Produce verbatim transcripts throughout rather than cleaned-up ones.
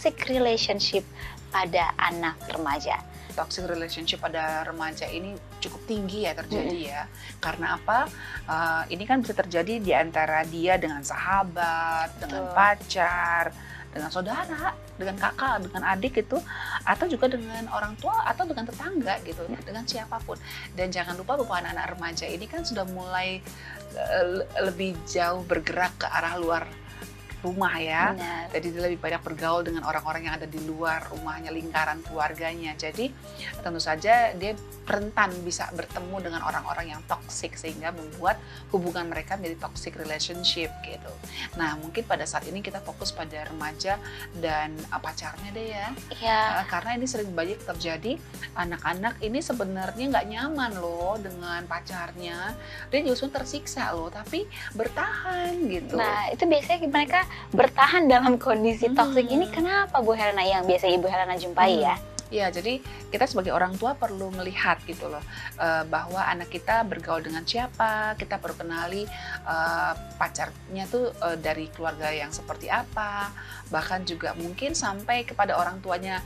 toxic relationship pada anak remaja? Toxic relationship pada remaja ini cukup tinggi ya terjadi Mm-mm. ya. Karena apa? Uh, ini kan bisa terjadi di antara dia dengan sahabat, dengan Betul. pacar, dengan saudara, dengan kakak, dengan adik gitu, atau juga dengan orang tua atau dengan tetangga gitu, dengan siapapun. Dan jangan lupa bahwa anak-anak remaja ini kan sudah mulai uh, lebih jauh bergerak ke arah luar rumah ya. Benar. Jadi dia lebih banyak bergaul dengan orang-orang yang ada di luar rumahnya, lingkaran keluarganya. Jadi tentu saja dia rentan bisa bertemu dengan orang-orang yang toksik sehingga membuat hubungan mereka menjadi toxic relationship gitu. Nah mungkin pada saat ini kita fokus pada remaja dan uh, pacarnya deh ya. Iya. Uh, karena ini sering banyak terjadi, anak-anak ini sebenarnya nggak nyaman loh dengan pacarnya. Dia justru tersiksa loh, tapi bertahan gitu. Nah, itu biasanya mereka bertahan dalam kondisi Hmm. toksik ini kenapa Bu Helena yang biasa Ibu Helena jumpai Hmm. ya? Ya, jadi kita sebagai orang tua perlu melihat gitu loh, eh, bahwa anak kita bergaul dengan siapa, kita perlu kenali eh, pacarnya tuh eh, dari keluarga yang seperti apa, bahkan juga mungkin sampai kepada orang tuanya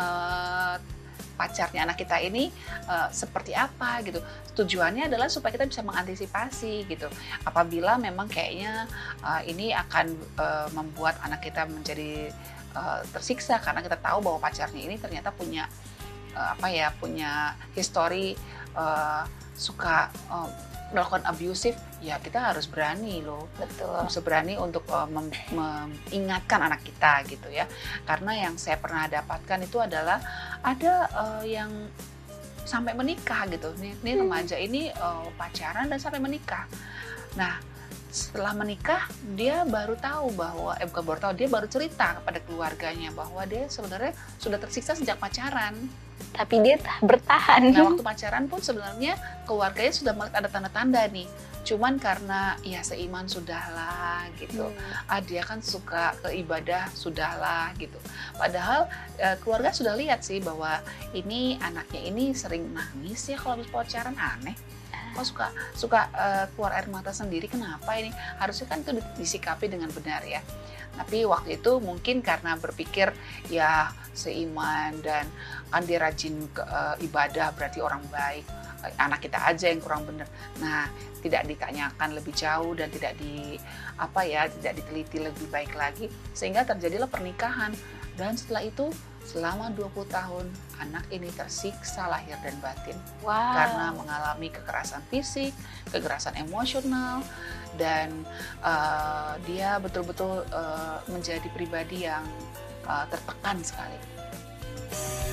eh, pacarnya anak kita ini eh, seperti apa gitu. Tujuannya adalah supaya kita bisa mengantisipasi gitu. Apabila memang kayaknya eh, ini akan eh, membuat anak kita menjadi uh, tersiksa karena kita tahu bahwa pacarnya ini ternyata punya uh, apa ya punya histori uh, suka uh, melakukan abusive, ya kita harus berani loh, Betul. harus berani untuk uh, mem- mengingatkan anak kita gitu ya. Karena yang saya pernah dapatkan itu adalah ada uh, yang sampai menikah gitu. Nih, nih remaja ini uh, pacaran dan sampai menikah. Nah setelah menikah dia baru tahu bahwa eh bukan baru tahu dia baru cerita kepada keluarganya bahwa dia sebenarnya sudah tersiksa sejak pacaran. Tapi dia bertahan. Nah waktu pacaran pun sebenarnya keluarganya sudah melihat ada tanda-tanda nih. Cuman karena ya seiman sudahlah gitu. Hmm. Ah dia kan suka ke ibadah sudahlah gitu. Padahal eh, keluarga sudah lihat sih bahwa ini anaknya ini sering nangis ya kalau habis pacaran, aneh. Kok suka suka uh, keluar air mata sendiri, kenapa ini? Harusnya kan itu disikapi dengan benar ya. Tapi waktu itu mungkin karena berpikir ya seiman dan kan dia rajin ke, uh, ibadah berarti orang baik, anak kita aja yang kurang benar. Nah tidak ditanyakan lebih jauh dan tidak di apa ya tidak diteliti lebih baik lagi sehingga terjadilah pernikahan. Dan setelah itu selama dua puluh tahun anak ini tersiksa lahir dan batin. Wow. Karena mengalami kekerasan fisik, kekerasan emosional, dan uh, dia betul-betul uh, menjadi pribadi yang uh, tertekan sekali.